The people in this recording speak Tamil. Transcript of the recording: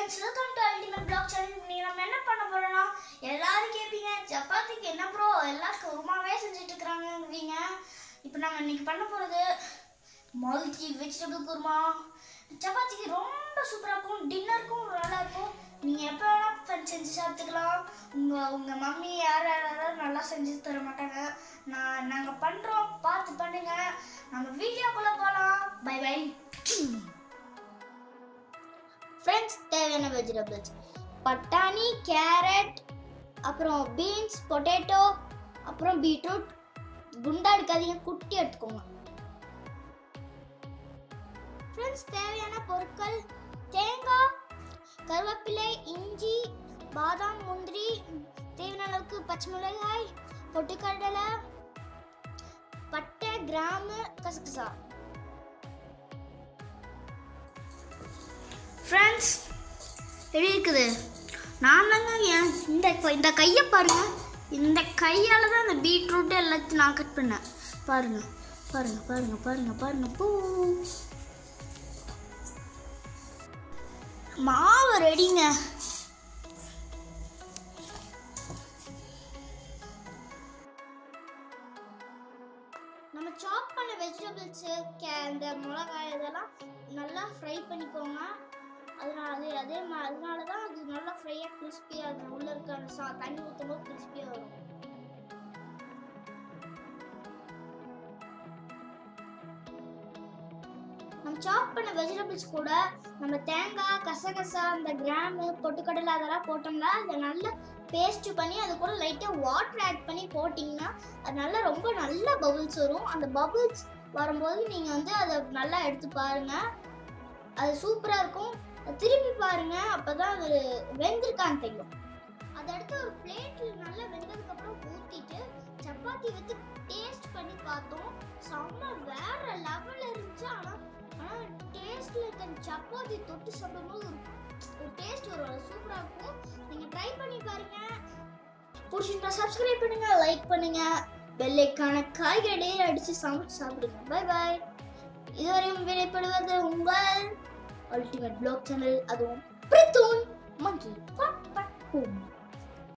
Friends, welcome to ultimate blog channel. இன்னைக்கு நம்ம என்ன பண்ண போறோம்னா, எல்லாரும் கேட்பீங்க சப்பாத்திக்கு என்ன ப்ரோ எல்லாம் குருமாவே செஞ்சுட்டு இருக்கிறாங்கவீங்க. இப்போ நம்ம இன்னைக்கு பண்ண போறது மல்டி வெஜிடபிள் குருமா. சப்பாத்திக்கு ரொம்ப சூப்பராக இருக்கும், டின்னருக்கும் நல்லா இருக்கும். நீங்கள் எப்போ வேணால் செஞ்சு சாப்பிட்டுக்கலாம். உங்கள் மம்மி யாரும் நல்லா செஞ்சு தர மாட்டாங்க. நாங்கள் பண்ணுறோம், பார்த்து பண்ணுங்க. நம்ம வீடியோக்குள்ளே போகலாம். Bye bye friends. தேவையான வெஜிடபிள்ஸ் பட்டாணி, கேரட், அப்புறம் பீன்ஸ், பொட்டேட்டோ, அப்புறம் பீட்ரூட். குண்டா எடுக்காதீங்க, குட்டி எடுத்துக்கோங்க. ஃப்ரெண்ட்ஸ், தேவையான பொருட்கள் தேங்காய், கருவேப்பிலை, இஞ்சி, பாதாம், முந்திரி, தேவையான அளவுக்கு பச்சை மிளகாய், பொட்டுக்கடலை, பட்டை, கிராம்பு, கசகசா. ஃப்ரெண்ட்ஸ், எப்படி இருக்குது? நான் தாங்க இந்த கையை பாருங்க. இந்த கையால் தான் இந்த பீட்ரூட்டு எல்லாத்தையும் நான் கட் பண்ணேன். பாருங்க பாருங்க பாருங்க பாருங்க பாருங்க. பூ மாவு ரெடிங்க. நம்ம சாப் பண்ண வெஜிடபிள்ஸு, இந்த மிளகாய் இதெல்லாம் நல்லா ஃப்ரை பண்ணிக்கோங்க. அதனால தான் அது நல்லா ஃப்ரையாக கிறிஸ்பியாக இருக்கும். உள்ளே இருக்க அந்த தண்ணி ஊற்றும் போது கிறிஸ்பியாக வரும். நம்ம சாப் பண்ண வெஜிடபிள்ஸ் கூட நம்ம தேங்காய், கசகசா, அந்த கிராம்பு, பொட்டுக்கடலை அதெல்லாம் போட்டோம்னா அதை நல்லா பேஸ்ட் பண்ணி அது கூட லைட்டாக வாட்டர் ஆட் பண்ணி போட்டிங்கன்னா அது நல்லா ரொம்ப நல்ல பபுள்ஸ் வரும். அந்த பபுள்ஸ் வரும்போது நீங்கள் வந்து அதை நல்லா எடுத்து பாருங்கள், அது சூப்பராக இருக்கும். திருப்பி பாருங்க, அப்பதான் அது வெந்திருக்கான்னு தெரியும். அதை எடுத்து ஒரு பிளேட்டில் நல்லா வெந்ததுக்கப்புறம் ஊற்றிட்டு சப்பாத்தி வச்சு டேஸ்ட் பண்ணி பார்த்தோம். செம்ம வேற லெவலில் இருந்துச்சு. ஆனால் டேஸ்ட்டில் இருக்க சப்பாத்தி தொட்டு சாப்பிடும்போது ஒரு டேஸ்ட் வரும், சூப்பராக இருக்கும். நீங்கள் ட்ரை பண்ணி பாருங்க. பிடிச்சிருந்தா சப்ஸ்கிரைப் பண்ணுங்க, லைக் பண்ணுங்க, பெல் ஐகானை காய்கறியை அடித்து சமைச்சு சாப்பிடுங்க. Bye bye. இதுவரையும் விடைபெறுவது உங்கள் அல்டிமேட் பிளாக் சேனல், அதுவும் பிரித்தூன் மங்கி.